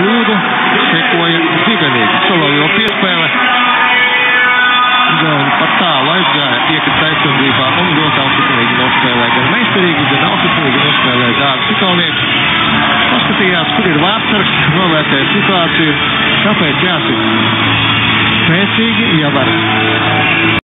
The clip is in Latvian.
kļūdu, sekoja dibenīgi. Solo piespēle. Igauni pat tālu aizgāja, iekrita aizsardzībā un ļoti augstsitīgi nospēlē. Gan meistarīgi, gan augstsitīgi nospēlē Dāvis Cikalnieks. Paskatījās, kur ir vārdsargs, novērtēja situāciju, kāpēc jāsit spēcīgi, ja var